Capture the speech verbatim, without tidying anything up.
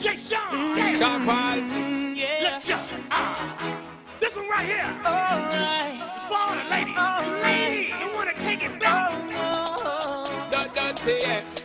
Jay Sean, yeah. Sean Paul. Mm, yeah. Let's go. Uh, this one right here. All right. It's for all the ladies. All right. Ladies, you wanna take it back? Oh, no. Don't, don't say it.